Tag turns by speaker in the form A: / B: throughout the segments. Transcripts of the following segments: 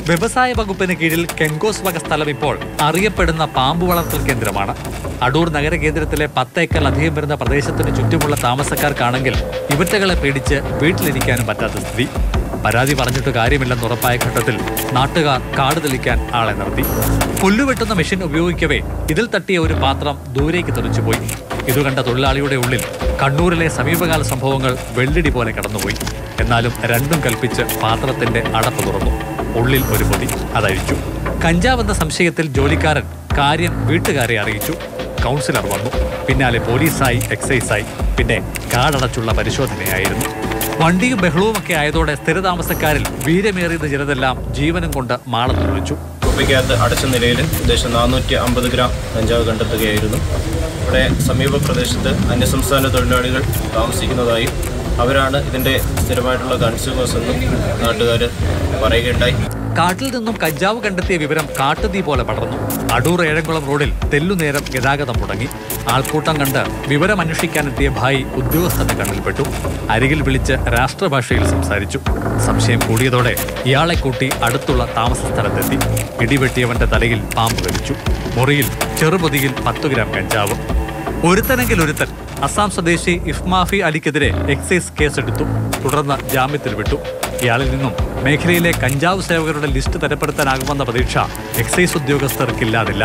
A: വ്യവസായ വകുപ്പിന് കീഴിൽ കെങ്കോസ് വക സ്ഥലം ഇപ്പോൾ അറിയപ്പെടുന്ന പാമ്പ് വളർത്തൽ കേന്ദ്രമാണ്. അടൂർ നഗരകേന്ദ്രത്തിലെ 10 ഏക്കറിലധികം വരുന്ന പ്രദേശത്തിന് ചുറ്റുമുള്ള താമസക്കാർക്കാണെങ്കിൽ ഇവറ്റകളെ പേടിച്ച് വീട്ടിലിരിക്കാനും പറ്റാത്ത സ്ഥിതി. പരാതി പറഞ്ഞിട്ട് കാര്യമില്ലെന്ന് ഉറപ്പായ ഘട്ടത്തിൽ നാട്ടുകാർ കാട് തെളിക്കാൻ ആളെ നിർത്തി. പുല്ലുവെട്ടുന്ന മെഷീൻ ഉപയോഗിക്കവേ ഇതിൽ തട്ടിയ ഒരു പാത്രം ദൂരേക്ക് തെറിച്ചുപോയി. ഇതുകണ്ട തൊഴിലാളിയുടെ ഉള്ളിൽ കണ്ണൂരിലെ സമീപകാല സംഭവങ്ങൾ വെള്ളിടി പോലെ കടന്നുപോയി. എന്നാലും രണ്ടും കൽപ്പിച്ച് പാത്രത്തിന്റെ അടപ്പ് തുറന്നു. ഉള്ളിൽ ഒരു പൊതി, അതഴിച്ചു. കഞ്ചാവെന്ന സംശയത്തിൽ ജോലിക്കാരൻ കാര്യം വീട്ടുകാരെ അറിയിച്ചു. കൗൺസിലർ വന്നു. പിന്നാലെ പോലീസായി, എക്സൈസായി, പിന്നെ കാടടച്ചുള്ള പരിശോധനയായിരുന്നു. വണ്ടിയും ബഹളവുമൊക്കെ ആയതോടെ സ്ഥിരതാമസക്കാരിൽ വീരമേറിയത് ചിലതെല്ലാം ജീവനും കൊണ്ട് മാളത്തിൽ വിളിച്ചു.
B: കുപ്പിക്കകത്ത് അടച്ച നിലയിൽ ഏകദേശം 450 ഗ്രാം കഞ്ചാവ് കണ്ടെത്തുകയായിരുന്നു. ഇവിടെ സമീപ പ്രദേശത്ത് അന്യസംസ്ഥാന തൊഴിലാളികൾ താമസിക്കുന്നതായും അവരാണ് ഇതിന്റെ സ്ഥിരമായിട്ടുള്ള കൺസ്യൂമേഴ്സ് എന്നും നാട്ടുകാർ പറയുകയുണ്ടായി.
A: കാട്ടിൽ നിന്നും കഞ്ചാവ് കണ്ടെത്തിയ വിവരം കാട്ടുതീ പോലെ പടർന്നു. അടൂർ ഏഴംകുളം റോഡിൽ തെല്ലുനേരം ഗതാഗതം മുടങ്ങി. ആൾക്കൂട്ടം കണ്ട് വിവരം അന്വേഷിക്കാനെത്തിയ ഭായി ഉദ്യോഗസ്ഥന്റെ കണ്ണിൽപ്പെട്ടു. അരികിൽ വിളിച്ച് രാഷ്ട്രഭാഷയിൽ സംസാരിച്ചു. സംശയം കൂടിയതോടെ ഇയാളെ കൂട്ടി അടുത്തുള്ള താമസ സ്ഥലത്തെത്തി. ഇടിവെട്ടിയവന്റെ തലയിൽ പാമ്പ് കടിച്ചു. മുറിയിൽ ചെറുപൊതിയിൽ 10 ഗ്രാം കഞ്ചാവ്. ഒരുത്തനെങ്കിൽ ഒരുത്തൻ. അസാം സ്വദേശി ഇഫ്മാഫി അലിക്കെതിരെ എക്സൈസ് കേസെടുത്തു. തുടർന്ന് ജാമ്യത്തിൽ വിട്ടു. ഇയാളിൽ നിന്നും മേഖലയിലെ കഞ്ചാവ് സേവകരുടെ ലിസ്റ്റ് തരപ്പെടുത്താനാകുമെന്ന പ്രതീക്ഷ എക്സൈസ് ഉദ്യോഗസ്ഥർക്കില്ലാതില്ല.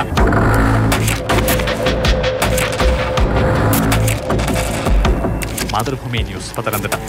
A: മാതൃഭൂമി ന്യൂസ്, പത്തനംതിട്ട.